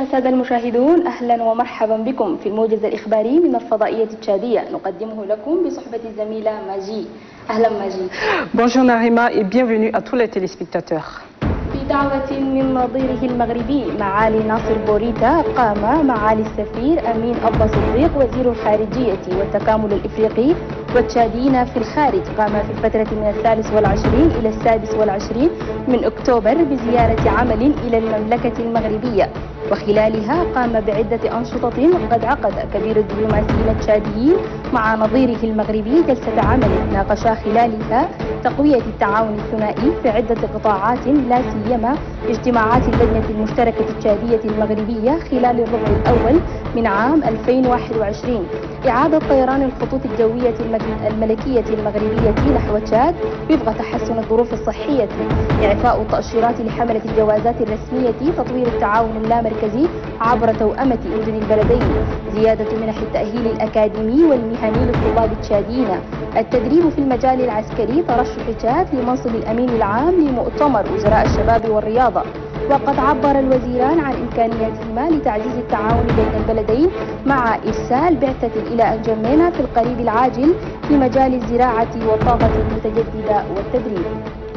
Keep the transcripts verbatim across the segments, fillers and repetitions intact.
أيها السادة المشاهدون، أهلا ومرحبا بكم في الموجز الإخباري من الفضائية التشادية، نقدمه لكم بصحبة الزميلة ماجي. أهلا ماجي. Bonjour Narima et bienvenue à tous les téléspectateurs. في دعوة من نظيره المغربي معالي ناصر بوريتا، قام معالي السفير أمين أبا صديق وزير الخارجية والتكامل الإفريقي والتشاديين في الخارج، قام في الفترة من الثالث والعشرين إلى السادس والعشرين من أكتوبر بزيارة عمل إلى المملكة المغربية، وخلالها قام بعدة أنشطة. قد عقد كبير الدبلوماسيين التشاديين مع نظيره المغربي جلسة عمل ناقشا خلالها تقوية التعاون الثنائي في عدة قطاعات، لا سيما اجتماعات اللجنة المشتركة التشادية المغربية خلال الربع الأول من عام ألفين وواحد وعشرين، إعادة طيران الخطوط الجوية الملكية المغربية نحو تشاد وفق تحسن الظروف الصحية، إعفاء التأشيرات لحملة الجوازات الرسمية، تطوير التعاون اللامركزي عبر توأمة مدن البلدين، زيادة منح التأهيل الأكاديمي والمهني للطلاب التشاديين، التدريب في المجال العسكري، ترشح تشاد لمنصب الأمين العام لمؤتمر وزراء الشباب والرياضة. وقد عبر الوزيران عن إمكانياتهما لتعزيز التعاون بين البلدين مع إرسال بعثة إلى أنجمينا في القريب العاجل في مجال الزراعة والطاقة المتجددة والتدريب.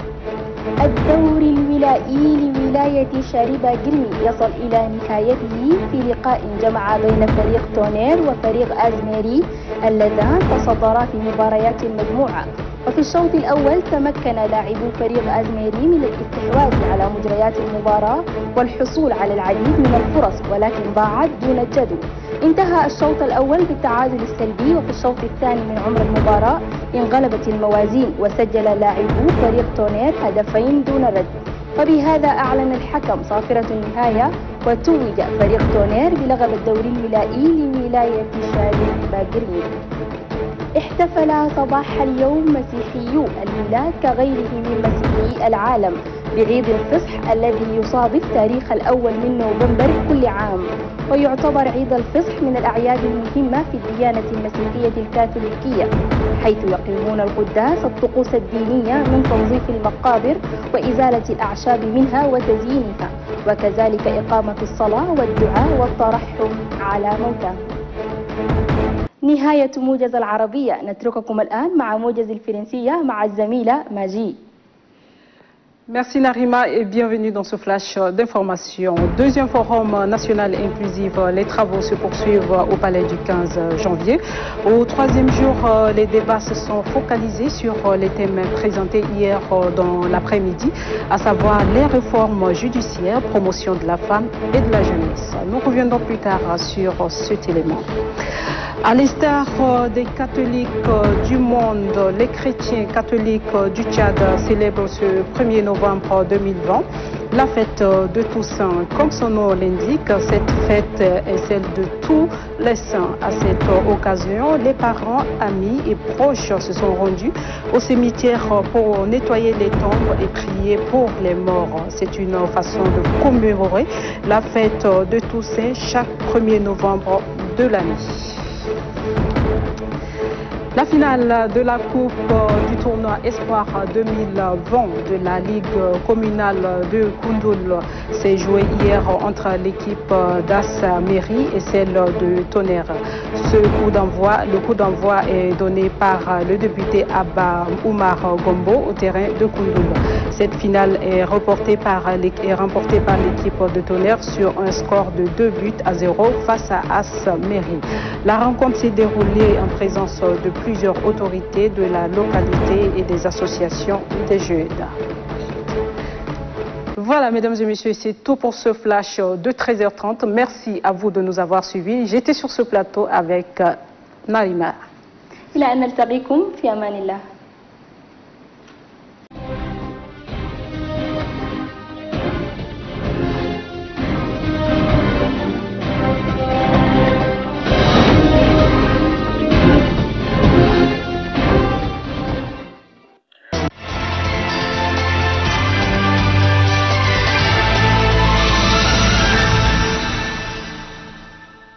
الدور الولائي لولاية شاربة قرمي يصل إلى نهايته في لقاء جمع بين فريق تونير وفريق أزميري اللذان تصدرا في مباريات المجموعة. وفي الشوط الأول تمكن لاعبو فريق أزميري من الاستحواذ على مجريات المباراة والحصول على العديد من الفرص، ولكن ضاعت دون الجدوى. انتهى الشوط الأول بالتعادل السلبي، وفي الشوط الثاني من عمر المباراة انقلبت الموازين وسجل لاعبو فريق تونير هدفين دون رد، وبهذا أعلن الحكم صافرة النهاية وتوج فريق تونير بلقب الدوري الولائي لولاية شاربة قرمي. احتفل صباح اليوم مسيحيو الميلاد كغيره من مسيحيي العالم بعيد الفصح الذي يصادف تاريخ الأول من نوفمبر كل عام، ويعتبر عيد الفصح من الأعياد المهمة في الديانة المسيحية الكاثوليكية، حيث يقيمون القداس الطقوس الدينية من تنظيف المقابر وإزالة الأعشاب منها وتزيينها، وكذلك إقامة الصلاة والدعاء والترحم على موتى. نهاية موجز العربية، نترككم الآن مع موجز الفرنسية مع الزميلة ماجي. Merci Narima et bienvenue dans ce flash d'information. Deuxième forum national inclusif, les travaux se poursuivent au palais du quinze janvier. Au troisième jour, les débats se sont focalisés sur les thèmes présentés hier dans l'après-midi, à savoir les réformes judiciaires, promotion de la femme et de la jeunesse. Nous reviendrons plus tard sur cet élément. À l'instar des catholiques du monde, les chrétiens catholiques du Tchad célèbrent ce premier novembre deux mille vingt la fête de Toussaint. Comme son nom l'indique, cette fête est celle de tous les saints. À cette occasion, les parents, amis et proches se sont rendus au cimetière pour nettoyer les tombes et prier pour les morts. C'est une façon de commémorer la fête de Toussaint chaque premier novembre de l'année. La finale de la Coupe du tournoi Espoir deux mille vingt de la Ligue communale de Koundoul s'est jouée hier entre l'équipe d'Assameri et celle de Tonnerre. Ce coup d'envoi, le coup d'envoi est donné par le député Abba Oumar Gombo au terrain de Koundoul. Cette finale est, reportée par, est remportée par l'équipe de Tonnerre sur un score de deux buts à zéro face à Assameri. La rencontre s'est déroulée en présence de plusieurs autorités de la localité et des associations des jeunes. Voilà, mesdames et messieurs, c'est tout pour ce flash de treize heures trente. Merci à vous de nous avoir suivis. J'étais sur ce plateau avec Narima. إلى أن نلتقيكم في أمان الله.